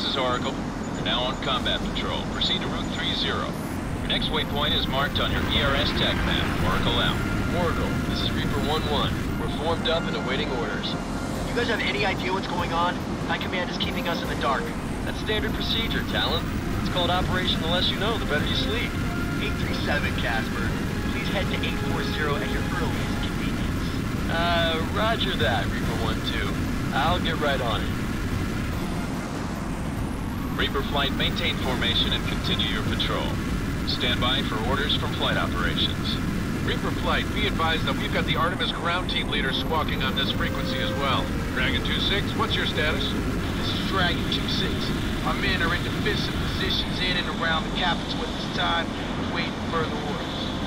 this is Oracle. You're now on combat patrol. Proceed to Route 30. Your next waypoint is marked on your ERS tech map. Oracle out. Oracle, this is Reaper 1-1. We're formed up and awaiting orders. You guys have any idea what's going on? High Command is keeping us in the dark. That's standard procedure, Talon. It's called Operation The Less You Know, the better you sleep. 837, Casper. Please head to 840 at your earliest convenience. Roger that, Reaper 1-2. I'll get right on it. Reaper Flight, maintain formation and continue your patrol. Stand by for orders from flight operations. Reaper Flight, be advised that we've got the Artemis ground team leader squawking on this frequency as well. Dragon 2-6, what's your status? This is Dragon 2-6. Our men are in defensive positions in and around the capital at this time, waiting further orders.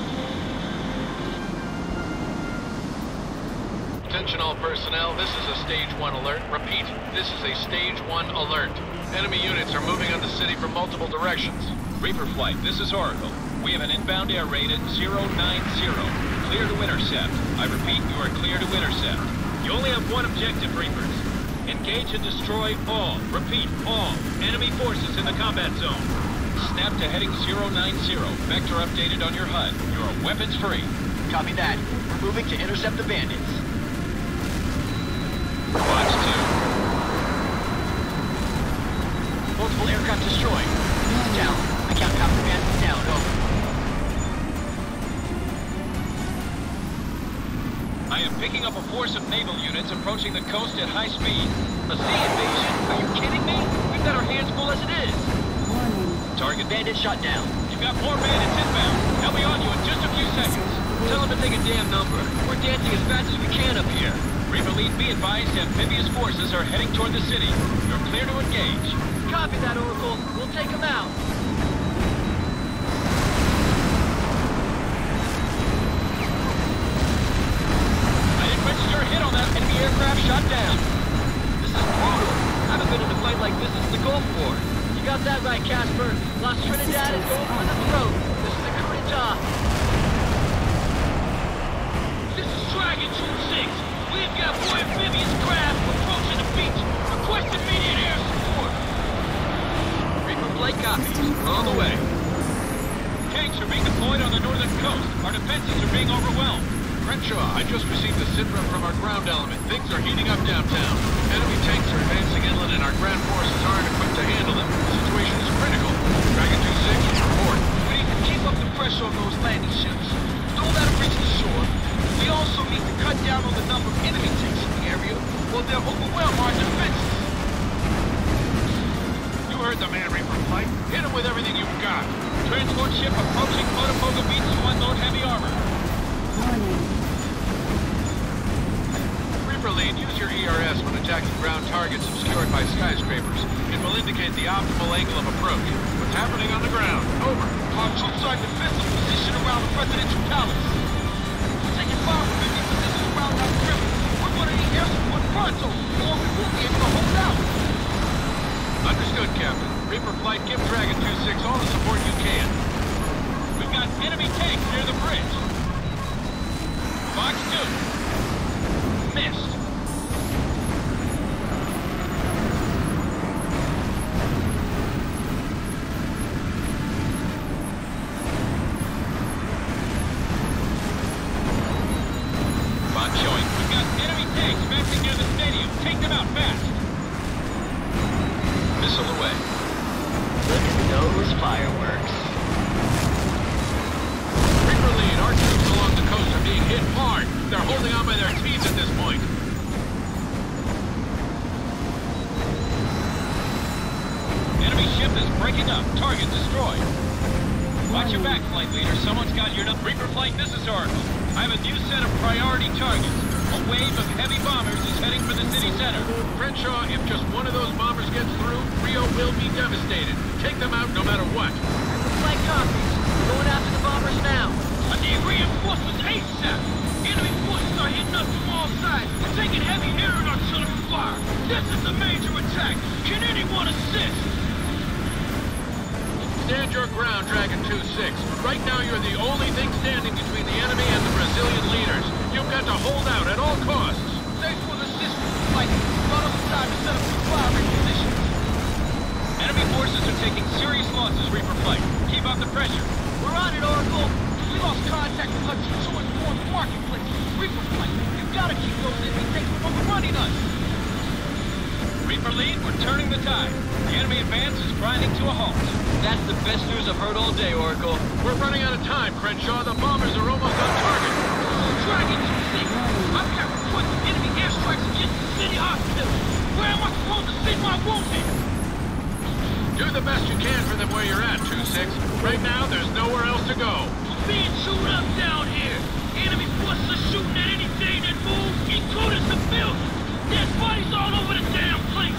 Attention all personnel, this is a Stage 1 alert. Repeat, this is a Stage 1 alert. Enemy units are moving on the city from multiple directions. Reaper Flight, this is Oracle. We have an inbound air raid at 090. Clear to intercept. I repeat, you are clear to intercept. You only have one objective, Reapers. Engage and destroy all, repeat, all, enemy forces in the combat zone. Snap to heading 090. Vector updated on your HUD. You are weapons free. Copy that. We're moving to intercept the bandits. Watch 2. Multiple aircraft destroyed. This is down. I count copy bandits down. Over. I am picking up a force of naval units approaching the coast at high speed. A sea invasion? Are you kidding me? We've got our hands full as it is. Target bandit shot down. You've got more bandits inbound. They'll be on you in just a few seconds. Tell them to take a damn number. We're dancing as fast as we can up here. Reaper Lead, be advised, amphibious forces are heading toward the city. You're clear to engage. Copy that, Oracle. We'll take them out. I didn't register a hit on that. Enemy aircraft shot down. This is brutal. I haven't been in a fight like this since the Gulf War. You got that right, Casper. Las Trinidad is going for the throat. This is a coup d'etat. This is Dragon 2-6. We've got more amphibious craft approaching the beach. Request immediate air support. Reaper Flight copies. We're on the way. Tanks are being deployed on the northern coast. Our defenses are being overwhelmed. Crenshaw, I just received a sitrep from our ground element. Things are heating up downtown. Enemy tanks are advancing inland and our ground forces aren't equipped to handle them. The situation is critical. Dragon 2-6, report. We need to keep up the pressure on those landing ships. Don't let them reach the shore. We also need to cut down on the number of enemy tanks in the area, or they'll overwhelm our defenses. You heard the man, Reaper Flight. Hit him with everything you've got. Transport ship approaching Botafogo Beach to unload heavy armor. Reaper Lead, use your ERS when attacking ground targets obscured by skyscrapers. It will indicate the optimal angle of approach. What's happening on the ground? Over. Our troops are in defensive position around the presidential palace. We're taking fire from enemy positions around our river. We're going to need air support pronto, or we won't be able to hold out. Understood, Captain. Reaper Flight, give Dragon 2-6 all the support you can. We've got enemy tanks near the bridge. Box 2. Missed. Bot showing. We've got enemy tanks massing near the stadium. Take them out fast. Missile away. Look at those fireworks. Reaper Lead, our troops along the coast are being hit hard. They're holding on by their teeth at this point. Enemy ship is breaking up. Target destroyed. Watch your back, Flight Leader. Someone's got your number. Reaper Flight, this is Oracle. I have a new set of priority targets. A wave of heavy bombers is heading for the city center. Crenshaw, if just one of those bombers gets through, Rio will be devastated. Take them out no matter what. Flight copies. We're going after the bombers now. I need reinforcements ASAP. Enemy forces are hitting us from all sides. We're taking heavy air and artillery fire. This is a major attack. Can anyone assist? Stand your ground, Dragon 2-6. Right now, you're the only thing standing between the enemy and the Brazilian leaders. You've got to hold out at all costs. Thanks for the assistance, Mike. Brought us time to set up some firing positions. taking serious losses, Reaper Flight. Keep up the pressure. We're on it, Oracle. We lost contact with Hudson Shores Fourth Marketplace. Reaper Flight, you gotta keep those enemy tanks from overrunning us. Reaper Lead, we're turning the tide. The enemy advance is grinding to a halt. That's the best news I've heard all day, Oracle. We're running out of time, Crenshaw. The bombers are almost on target. Dragon 2-6. I've got reports of enemy airstrikes against the city hospital. Where am I supposed to send my wounded? Do the best you can for them where you're at, 2-6. Right now, there's nowhere else to go. We're being chewed up down here. Enemy forces are shooting at anything that moves, including civilians. There's bodies all over the damn place.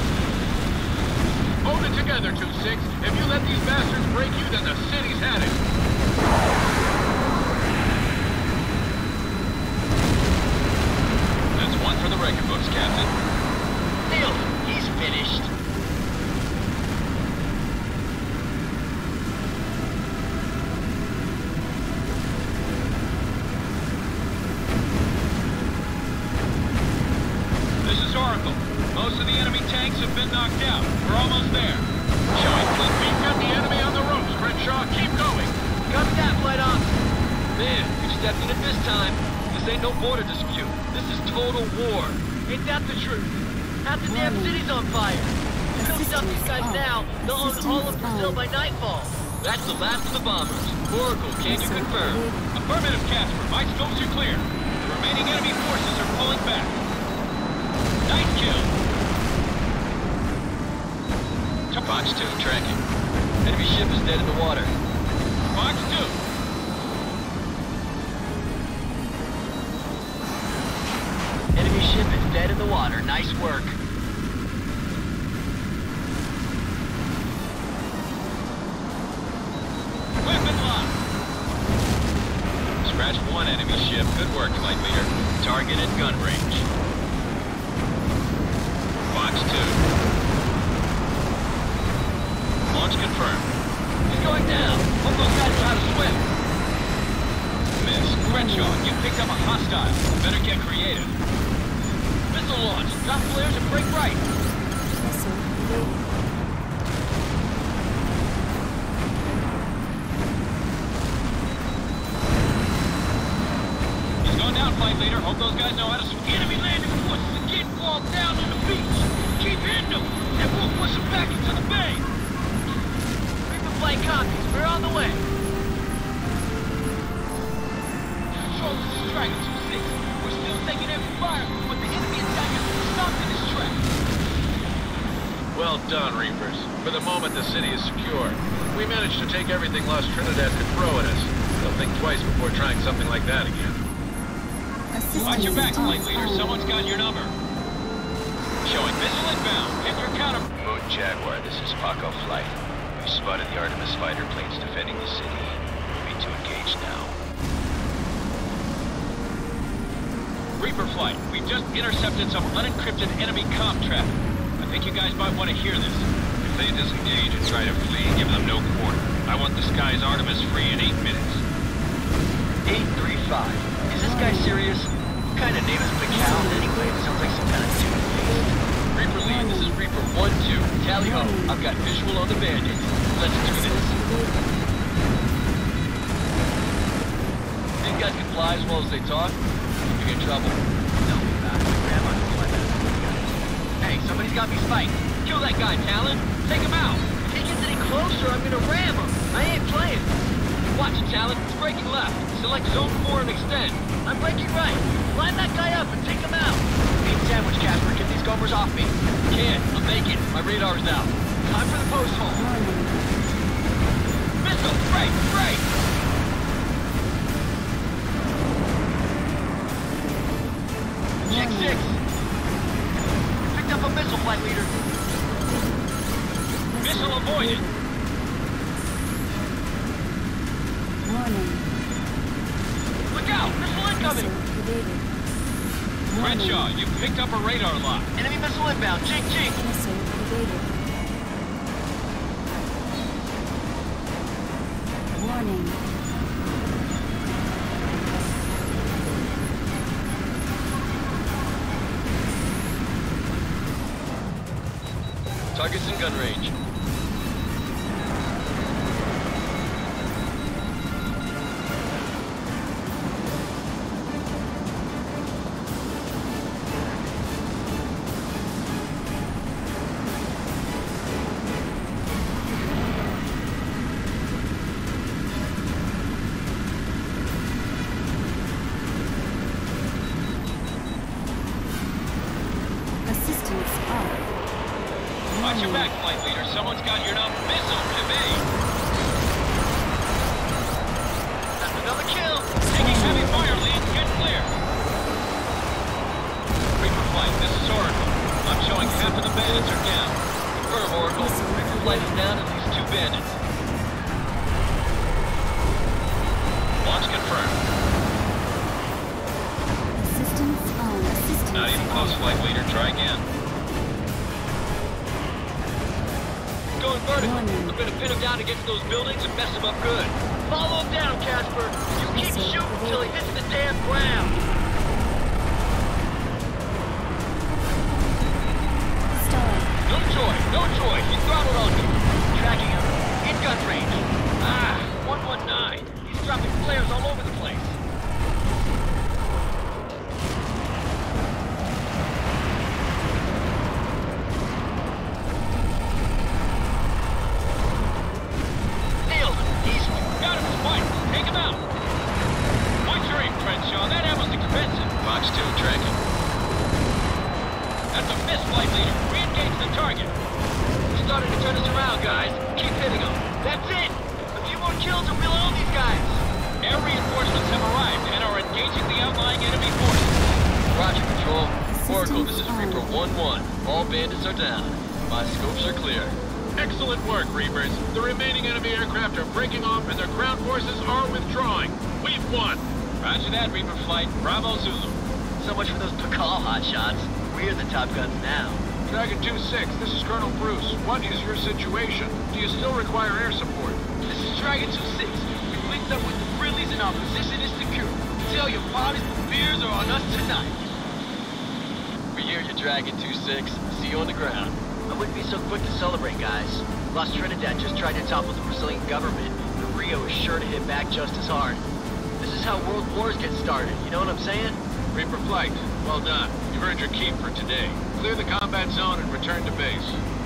Hold it together, 2-6. If you let these bastards break you, then the city's had it. That's one for the record books, Captain. Neil, he's finished. This is Oracle. Most of the enemy tanks have been knocked out. We're almost there. Showing clip. We've got the enemy on the ropes, Crenshaw. Keep going. Copy that, Flight Ops. Man, you stepped in it this time. This ain't no border dispute. This is total war. Ain't that the truth? Half the damn city's on fire. If we don't stop these guys now, they'll own all of Brazil by nightfall. That's the last of the bombers. Oracle, can you confirm? Affirmative, Casper. My scopes are clear. The remaining enemy forces are pulling back. Nice kill. Fox 2, tracking. Enemy ship is dead in the water. Fox 2. Enemy ship is dead in the water. Nice work. Weapon lock. Scratch one enemy ship. Good work, Flight Leader. Target at gun range. Fox 2. Launch confirmed. He's going down. Hope those guys know how to swim. Miss. Crenshaw, you picked up a hostile. Better get creative. Missile launch. Drop flares and break right. He's going down, Flight Leader. Hope those guys know how to swim. Enemy landing forces are getting bogged down on the beach. Keep hitting them, and we'll push them back into the bay. Reaper Flight copies. We're on the way. Control, this is Dragon 2-6. We're still taking every fire, but the enemy attack has been stopped in its tracks. Well done, Reapers. For the moment, the city is secure. We managed to take everything Las Trinidad could throw at us. They'll think twice before trying something like that again. Watch your back, Flight Leader. Someone's got your number. Showing missile inbound. Hit your counter. Moon Jaguar, this is Paco Flight. We spotted the Artemis fighter planes defending the city. Moving to engage now. Reaper Flight, we've just intercepted some unencrypted enemy comm traffic. I think you guys might want to hear this. If they disengage and try to flee, give them no quarter. I want the skies Artemis free in 8 minutes. 835. Is this guy serious? What kind of name is Pacal anyway? It sounds like some kind of tune-based. Reaper lead, this is Reaper 1-2. Tally ho, I've got visual on the bandit. Let's do this. These guys can fly as well as they talk. You get in trouble. Don't be bad. Grandma can fly better than you guys. Hey, somebody's got me spiked. Kill that guy, Talon. Take him out. If he gets any closer, I'm gonna ram him. I ain't playing. Watch it, Talon. It's breaking left. Select Zone 4 and extend. I'm breaking right. Line that guy up and take him out. Need sandwich, Casper. Get these gomers off me. Can't. I'm vacant. My radar's out. Time for the post hole. Missile! Break! Break! Check 6. Picked up a missile, Flight Leader. Missile avoided. Warning. Look out! Missile incoming! Activated. Crenshaw, you picked up a radar lock. Enemy missile inbound. Jink, jink! Missile activated. Warning. Target's in gun range. of the bandits are down. Confirm, Oracle. Reaper flight is down at least 2 bandits. Launch confirmed. Assistance on. Assistance Not even close, flight leader. Try again. Going vertical. Warning. I'm gonna pin him down against those buildings and mess him up good. Follow him down, Casper. You keep Missile shooting until he evaded. hits the damn ground. Star. No joy. He's throttled on me. Tracking him. In gun range. Ah, 119. He's dropping flares all over the place. Nailed him. Easy. Got him, Spike. Take him out. Watch your aim, Crenshaw. That ammo's expensive. Fox 2 tracking. That's a miss, flight leader. Re-engage the target. We're starting to turn us around, guys. Keep hitting them. That's it. A few more kills and we'll own these guys. Air reinforcements have arrived and are engaging the outlying enemy forces. Roger, Control. Oracle, this is Assistance Reaper 1-1. All bandits are down. My scopes are clear. Excellent work, Reapers. The remaining enemy aircraft are breaking off and their ground forces are withdrawing. We've won. Roger that, Reaper flight. Bravo Zulu. So much for those Pakal hotshots. We're the top guns now. Dragon 2-6, this is Colonel Bruce. What is your situation? Do you still require air support? This is Dragon 2-6. We've linked up with the Brillies and our position is secure. Tell your parties the beers are on us tonight. We hear you, Dragon 2-6. See you on the ground. I wouldn't be so quick to celebrate, guys. Las Trinidad just tried to topple the Brazilian government, but Rio is sure to hit back just as hard. This is how world wars get started, you know what I'm saying? Reaper flight, well done. You've earned your keep for today. Clear the combat zone and return to base.